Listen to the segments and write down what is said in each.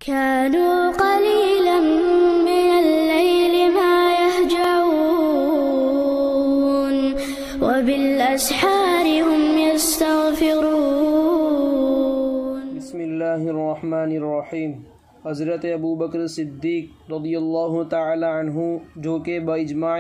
كانوا قليلا من الليل ما يهجعون وبالأسحار هم يستغفرون۔ بسم اللہ الرحمن الرحیم۔ حضرت ابو بکر صدیق رضی اللہ تعالی عنہ جو کہ باجماع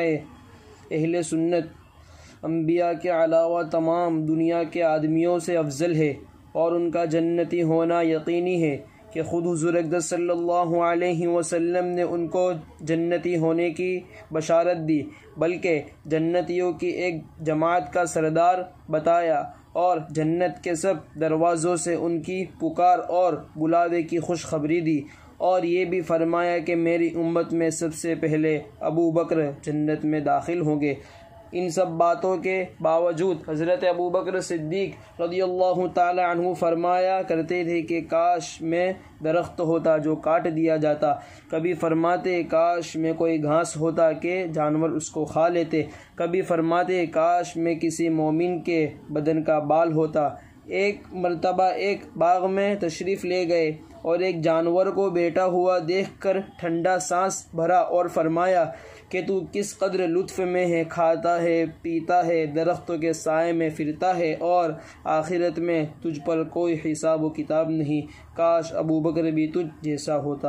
اہل سنت انبیاء کے علاوہ تمام دنیا کے آدمیوں سے افضل ہے اور ان کا جنتی ہونا یقینی ہے کہ خود حضور اقدس صلی اللہ علیہ وسلم نے ان کو جنتی ہونے کی بشارت دی، بلکہ جنتیوں کی ایک جماعت کا سردار بتایا اور جنت کے سب دروازوں سے ان کی پکار اور بلاوے کی خوشخبری دی، اور یہ بھی فرمایا کہ میری امت میں سب سے پہلے ابو بکر جنت میں داخل ہوں گے۔ ان سب باتوں کے باوجود حضرت ابو بکر صدیق رضی اللہ تعالی عنہ فرمایا کرتے تھے کہ کاش میں درخت ہوتا جو کاٹ دیا جاتا، کبھی فرماتے کاش میں کوئی گھاس ہوتا کہ جانور اس کو کھا لیتے، کبھی فرماتے کاش میں کسی مومن کے بدن کا بال ہوتا۔ ایک مرتبہ ایک باغ میں تشریف لے گئے اور ایک جانور کو بیٹھا ہوا دیکھ کر ٹھنڈا سانس بھرا اور فرمایا کہ تو کس قدر لطف میں ہے، کھاتا ہے، پیتا ہے، درختوں کے سائے میں پھرتا ہے اور آخرت میں تجھ پر کوئی حساب و کتاب نہیں، کاش ابو بکر بھی تجھ جیسا ہوتا۔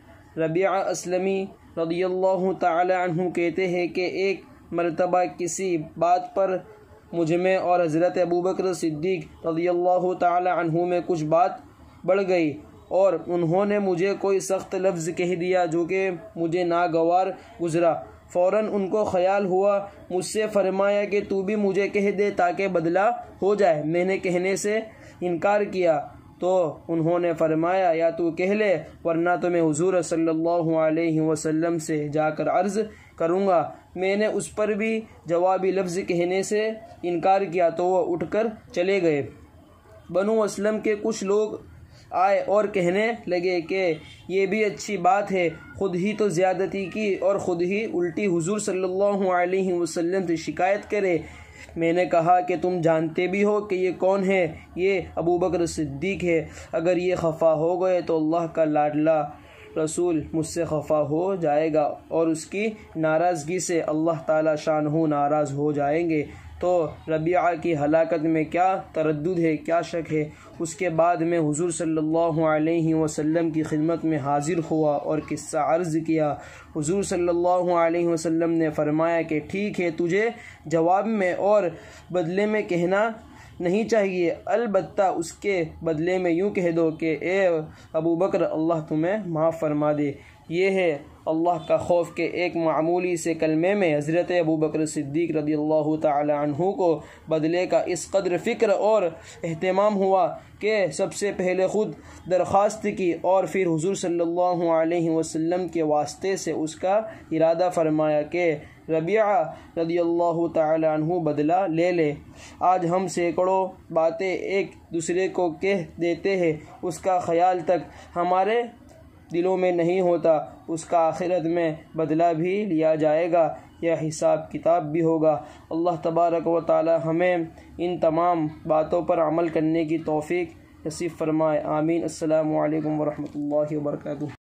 ربیعہ اسلمی رضی اللہ تعالی عنہ کہتے ہیں کہ ایک مرتبہ کسی بات پر مجھ میں اور حضرت ابو بکر صدیق رضی اللہ تعالی عنہ میں کچھ بات بڑھ گئی اور انہوں نے مجھے کوئی سخت لفظ کہہ دیا جو کہ مجھے ناگوار گزرا۔ فوراً ان کو خیال ہوا، مجھ سے فرمایا کہ تو بھی مجھے کہہ دے تاکہ بدلہ ہو جائے۔ میں نے کہنے سے انکار کیا تو انہوں نے فرمایا یا تو کہہ لے ورنہ تو میں حضور صلی اللہ علیہ وسلم سے جا کر عرض کروں گا۔ میں نے اس پر بھی جوابی لفظ کہنے سے انکار کیا تو وہ اٹھ کر چلے گئے۔ بنو اسلم کے کچھ لوگ آئے اور کہنے لگے کہ یہ بھی اچھی بات ہے، خود ہی تو زیادتی کی اور خود ہی الٹی حضور صلی اللہ علیہ وسلم سے شکایت کرے۔ میں نے کہا کہ تم جانتے بھی ہو کہ یہ کون ہے؟ یہ ابو بکر صدیق ہے۔ اگر یہ خفا ہو گئے تو اللہ کا لاڈلا رسول مجھ سے خفا ہو جائے گا اور اس کی ناراضگی سے اللہ تعالی شانہ ناراض ہو جائیں گے۔ تو ربیعہ کی ہلاکت میں کیا تردد ہے، کیا شک ہے؟ اس کے بعد میں حضور صلی اللہ علیہ وسلم کی خدمت میں حاضر ہوا اور قصہ عرض کیا۔ حضور صلی اللہ علیہ وسلم نے فرمایا کہ ٹھیک ہے، تجھے جواب میں اور بدلے میں کہنا نہیں چاہیے، البتہ اس کے بدلے میں یوں کہہ دو کہ اے ابو بکر اللہ تمہیں معاف فرما دے۔ یہ ہے اللہ کا خوف کہ ایک معمولی سے کلمے میں حضرت ابو بکر صدیق رضی اللہ تعالی عنہ کو بدلے کا اس قدر فکر اور اہتمام ہوا کہ سب سے پہلے خود درخواست کی اور پھر حضور صلی اللہ علیہ وسلم کے واسطے سے اس کا ارادہ فرمایا کہ ربیعہ رضی اللہ تعالی عنہ بدلہ لے لے۔ آج ہم سینکڑوں باتیں ایک دوسرے کو کہہ دیتے ہیں، اس کا خیال تک ہمارے دلوں میں نہیں ہوتا، اس کا آخرت میں بدلہ بھی لیا جائے گا یا حساب کتاب بھی ہوگا۔ اللہ تبارک و تعالی ہمیں ان تمام باتوں پر عمل کرنے کی توفیق نصیب فرمائے، آمین۔ السلام علیکم ورحمۃ اللہ وبرکاتہ۔